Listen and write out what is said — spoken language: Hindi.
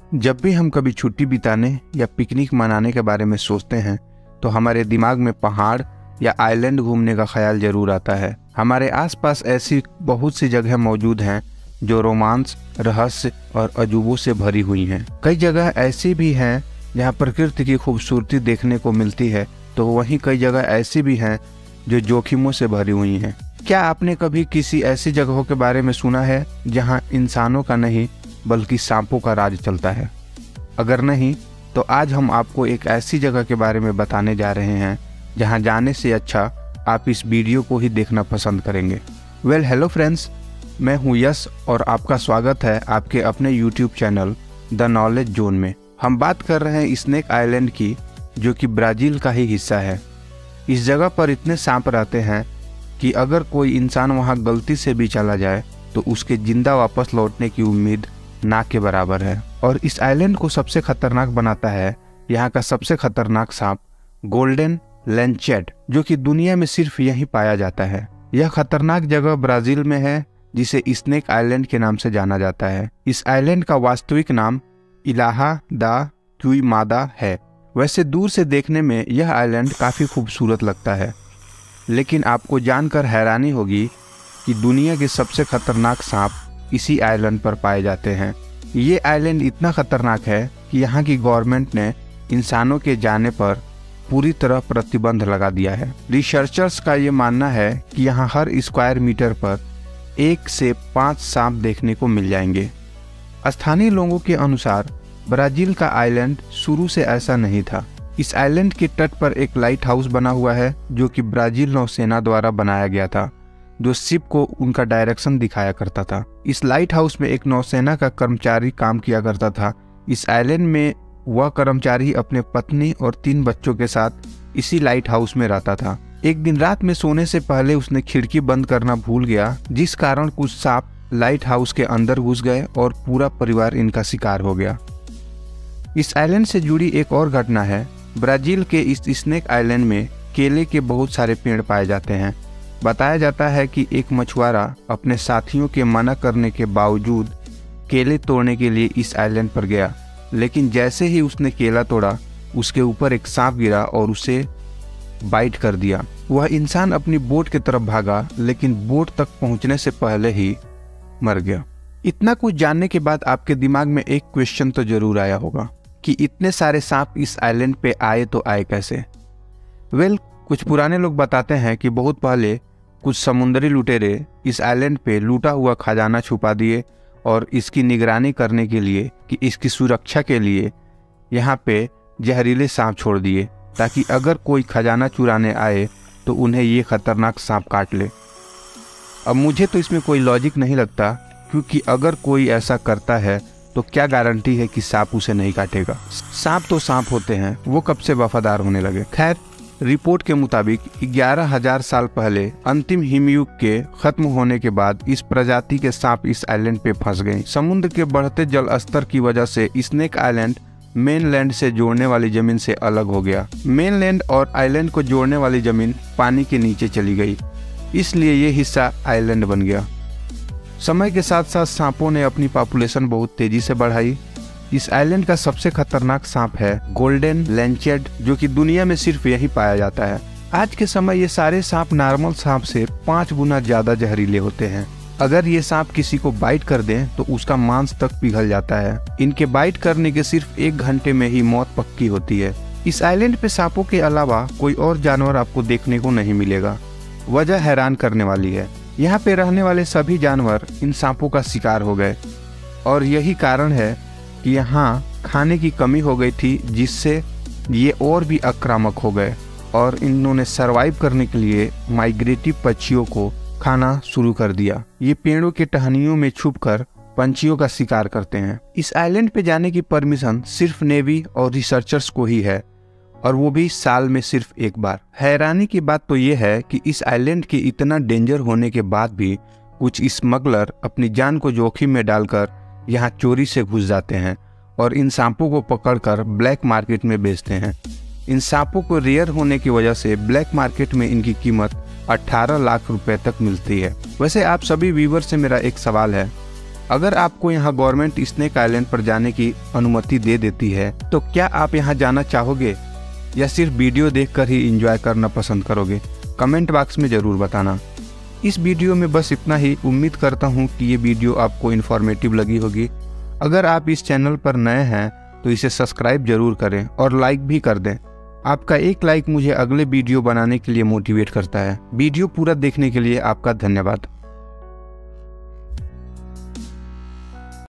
जब भी हम कभी छुट्टी बिताने या पिकनिक मनाने के बारे में सोचते हैं तो हमारे दिमाग में पहाड़ या आइलैंड घूमने का ख्याल जरूर आता है। हमारे आसपास ऐसी बहुत सी जगह मौजूद हैं जो रोमांस, रहस्य और अजूबों से भरी हुई हैं। कई जगह ऐसी भी हैं जहां प्रकृति की खूबसूरती देखने को मिलती है, तो वहीं कई जगह ऐसी भी हैं जो जोखिमों से भरी हुई हैं। क्या आपने कभी किसी ऐसी जगहों के बारे में सुना है जहां इंसानों का नहीं बल्कि सांपों का राज चलता है? अगर नहीं तो आज हम आपको एक ऐसी जगह के बारे में बताने जा रहे हैं जहां जाने से अच्छा आप इस वीडियो को ही देखना पसंद करेंगे। हेलो फ्रेंड्स, मैं हूं यश और आपका स्वागत है आपके अपने YouTube channel the knowledge zone में। हम बात कर रहे हैं स्नेक आइलैंड की, जो कि ब्राज़ील का ही हिस्सा है। इस जगह पर इतने सांप रहते हैं कि अगर कोई इंसान वहां गलती से भी चला जाए तो उसके जिंदा वापस लौटने की उम्मीद ना के बराबर है। और इस आइलैंड को सबसे खतरनाक बनाता है यहाँ का सबसे खतरनाक सांप गोल्डन लैंचेट, जो कि दुनिया में सिर्फ यहीं पाया जाता है। यह खतरनाक जगह ब्राजील में है जिसे स्नेक आइलैंड के नाम से जाना जाता है। इस आइलैंड का वास्तविक नाम इलाहा दा क्युइमादा है। वैसे दूर से देखने में यह आइलैंड काफी खूबसूरत लगता है, लेकिन आपको जानकर हैरानी होगी कि दुनिया के सबसे खतरनाक सांप इसी आइलैंड पर पाए जाते हैं। ये आइलैंड इतना खतरनाक है कि यहाँ की गवर्नमेंट ने इंसानों के जाने पर पूरी तरह प्रतिबंध लगा दिया है। रिसर्चर्स का ये मानना है कि यहाँ हर स्क्वायर मीटर पर 1 से 5 सांप देखने को मिल जाएंगे। स्थानीय लोगों के अनुसार ब्राजील का आइलैंड शुरू से ऐसा नहीं था। इस आइलैंड के तट पर एक लाइट हाउस बना हुआ है जो कि ब्राजील नौसेना द्वारा बनाया गया था, जो शिप को उनका डायरेक्शन दिखाया करता था। इस लाइट हाउस में एक नौसेना का कर्मचारी काम किया करता था। इस आइलैंड में वह कर्मचारी अपने पत्नी और 3 बच्चों के साथ इसी लाइट हाउस में रहता था। एक दिन रात में सोने से पहले उसने खिड़की बंद करना भूल गया, जिस कारण कुछ सांप लाइट हाउस के अंदर घुस गए और पूरा परिवार इनका शिकार हो गया। इस आइलैंड से जुड़ी एक और घटना है। ब्राजील के इस स्नेक आइलैंड में केले के बहुत सारे पेड़ पाए जाते हैं। बताया जाता है कि एक मछुआरा अपने साथियों के मना करने के बावजूद केले तोड़ने के लिए इस आइलैंड पर गया, लेकिन जैसे ही उसने केला तोड़ा उसके ऊपर एक सांप गिरा और उसे बाइट कर दिया। वह इंसान अपनी बोट की तरफ भागा, लेकिन बोट तक पहुंचने से पहले ही मर गया। इतना कुछ जानने के बाद आपके दिमाग में एक क्वेश्चन तो जरूर आया होगा कि इतने सारे सांप इस आइलैंड पे आए तो आए कैसे? कुछ पुराने लोग बताते हैं कि बहुत पहले कुछ समुद्री लुटेरे इस आइलैंड पे लूटा हुआ खजाना छुपा दिए और इसकी निगरानी करने के लिए कि इसकी सुरक्षा के लिए यहाँ पे जहरीले सांप छोड़ दिए, ताकि अगर कोई खजाना चुराने आए तो उन्हें ये खतरनाक सांप काट ले। अब मुझे तो इसमें कोई लॉजिक नहीं लगता, क्योंकि अगर कोई ऐसा करता है तो क्या गारंटी है कि सांप उसे नहीं काटेगा? सांप तो सांप होते हैं, वो कब से वफादार होने लगे। खैर, रिपोर्ट के मुताबिक 11,000 साल पहले अंतिम हिमयुग के खत्म होने के बाद इस प्रजाति के सांप इस आइलैंड पे फंस गए। समुद्र के बढ़ते जल स्तर की वजह से स्नेक आइलैंड मेनलैंड से जोड़ने वाली जमीन से अलग हो गया। मेनलैंड और आइलैंड को जोड़ने वाली जमीन पानी के नीचे चली गई, इसलिए ये हिस्सा आइलैंड बन गया। समय के साथ साथ सांपों ने अपनी पॉपुलेशन बहुत तेजी से बढ़ाई। इस आइलैंड का सबसे खतरनाक सांप है गोल्डन लैंचेट, जो कि दुनिया में सिर्फ यही पाया जाता है। आज के समय ये सारे सांप नॉर्मल सांप से 5 गुना ज्यादा जहरीले होते हैं। अगर ये सांप किसी को बाइट कर दें तो उसका मांस तक पिघल जाता है। इनके बाइट करने के सिर्फ 1 घंटे में ही मौत पक्की होती है। इस आइलैंड पे सांपों के अलावा कोई और जानवर आपको देखने को नहीं मिलेगा। वजह हैरान करने वाली है। यहाँ पे रहने वाले सभी जानवर इन सांपों का शिकार हो गए, और यही कारण है कि यहाँ खाने की कमी हो गई थी, जिससे ये और भी आक्रामक हो गए और इन्होंने सरवाइव करने के लिए माइग्रेटिव पक्षियों को खाना शुरू कर दिया। ये पेड़ों के टहनियों में छुपकर पंछियों का शिकार करते हैं। इस आइलैंड पे जाने की परमिशन सिर्फ नेवी और रिसर्चर्स को ही है, और वो भी साल में सिर्फ 1 बार। हैरानी की बात तो ये है कि इस आइलैंड के इतना डेंजर होने के बाद भी कुछ स्मगलर अपनी जान को जोखिम में डालकर यहाँ चोरी से घुस जाते हैं और इन सांपों को पकड़कर ब्लैक मार्केट में बेचते हैं। इन सांपों को रेयर होने की वजह से ब्लैक मार्केट में इनकी कीमत 18 लाख रुपए तक मिलती है। वैसे आप सभी व्यूवर से मेरा एक सवाल है अगर आपको यहाँ गवर्नमेंट स्नेक आइलैंड पर जाने की अनुमति दे देती है तो क्या आप यहाँ जाना चाहोगे या सिर्फ वीडियो देखकर ही एंजॉय करना पसंद करोगे? कमेंट बॉक्स में ज़रूर बताना। इस वीडियो में बस इतना ही। उम्मीद करता हूँ कि ये वीडियो आपको इन्फॉर्मेटिव लगी होगी। अगर आप इस चैनल पर नए हैं तो इसे सब्सक्राइब जरूर करें और लाइक भी कर दें। आपका एक लाइक मुझे अगले वीडियो बनाने के लिए मोटिवेट करता है। वीडियो पूरा देखने के लिए आपका धन्यवाद।